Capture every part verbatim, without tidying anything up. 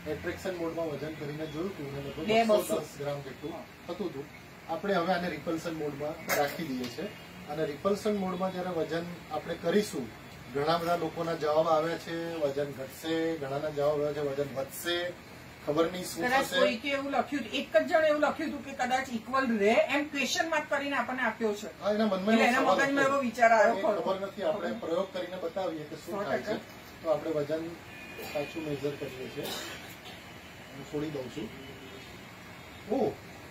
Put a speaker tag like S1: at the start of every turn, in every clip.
S1: Attraction મોડમાં વજન કરીને જોયું હતું અને લગભગ બસો દસ ગ્રામ જેટલું થતું હતું. આપણે હવે આને રિપલ્શન મોડમાં રાખી દઈએ છીએ અને રિપલ્શન મોડમાં જયારે વજન આપણે કરીશું, ઘણા બધા લોકોના જવાબ આવ્યા છે વજન ઘટશે, ઘણાના જવાબ આવ્યા છે વજન વધશે, ખબર નહીં શું થશે.
S2: કોઈકે એવું લખ્યું, એક જ જણ એવું લખ્યું હતું કે કદાચ ઇક્વલ રહે એમ ક્વેશ્ચન માર્ક કરીને આપણને આપ્યો છે.
S1: હા, એના મનમાં
S2: એના મગજમાં એવો વિચાર આવ્યો,
S1: ખબર નથી. આપણે પ્રયોગ કરીને બતાવીએ કે શું થાય છે. તો આપણે વજન સાચું મેજર કરીએ છીએ. હું છોડી દઉં છું. ઓ,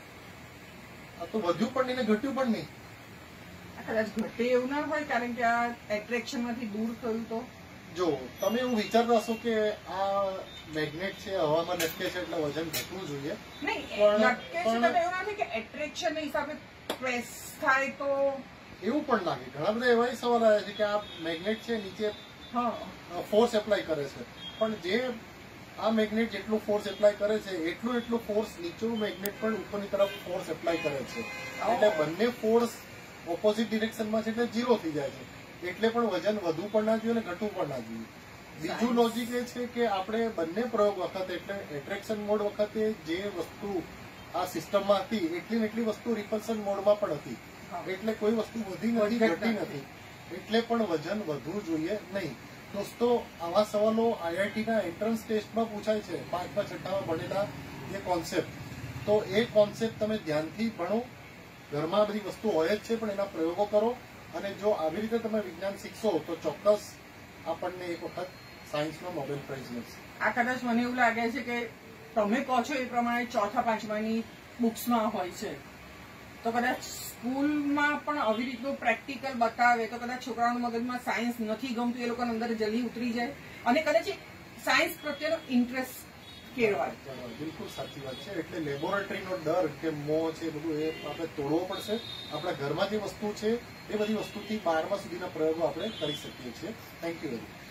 S1: આ તો વધ્યું પણ નહીં ને ઘટ્યું પણ નહીં.
S2: કદાચ ઘટે એવું ના હોય, કારણ કે આ એટ્રેક્શન માંથી દૂર થયું તો.
S1: જો તમે એવું વિચારતા હશો કે આ મેગ્નેટ છે, હવામાં લટકે છે એટલે વજન ઘટવું જોઈએ.
S2: નહીં, લટકે છે તો એવું નથી કે એટ્રેક્શન ના હિસાબે પ્રેસ થાય તો
S1: એવું પણ લાગે. ઘણા બધા એવા સવાલ આવ્યા છે કે આ મેગ્નેટ છે નીચે ફોર્સ એપ્લાય કરે છે, પણ જે આ મેગ્નેટ જેટલું ફોર્સ એપ્લાય કરે છે એટલું એટલું ફોર્સ નીચેનું મેગ્નેટ પણ ઉપરની તરફ ફોર્સ એપ્લાય કરે છે. એટલે બંને ફોર્સ ઓપોઝિટ ડિરેક્શનમાં છે એટલે ઝીરો થઈ જાય છે. એટલે પણ વજન વધુ પણ ના જોઈએ અને ઘટવું પણ ના જોઈએ. બીજું લોજિક એ છે કે આપણે બંને પ્રયોગ વખતે એટલે એટ્રેક્શન મોડ વખતે જે વસ્તુ આ સિસ્ટમમાં હતી એટલી ને એટલી વસ્તુ રિપલ્શન મોડમાં પણ હતી. એટલે કોઈ વસ્તુ વધી નથી, ઘટી નથી. એટલે પણ વજન વધવું જોઈએ નહીં. દોસ્તો, આવા સવાલો આઈઆઈટીના એન્ટ્રન્સ ટેસ્ટમાં પૂછાય છે, પાંચમા છઠ્ઠામાં ભણેલા જે કોન્સેપ્ટ. તો એ કોન્સેપ્ટ તમે ધ્યાનથી ભણો. ઘરમાં બધી વસ્તુ હોય જ છે, પણ એના પ્રયોગો કરો. અને જો આવી રીતે તમે વિજ્ઞાન શીખશો તો ચોક્કસ આપણને એક વખત સાયન્સનો નોબેલ પ્રાઇઝ મળશે.
S2: આ કદાચ મને એવું લાગે છે કે તમે કહો છો એ પ્રમાણે ચોથા પાંચમાની બુક્સમાં હોય છે, તો કદાચ સ્કૂલમાં પણ આવી રીતનું પ્રેક્ટિકલ બતાવે તો કદાચ છોકરાઓના મગજમાં સાયન્સ નથી ગમતું, એ લોકોને અંદર જલ્દી ઉતરી જાય અને કદાચ સાયન્સ પ્રત્યેનો ઇન્ટરેસ્ટ કેળવાય.
S1: બિલકુલ સાચી વાત છે. એટલે લેબોરેટરીનો ડર કે મોહ છે બધું એ આપણે તોડવો પડશે. આપણા ઘરમાં જે વસ્તુ છે એ બધી વસ્તુથી બારમા સુધીના પ્રયોગો આપણે કરી શકીએ છીએ. Thank you very much.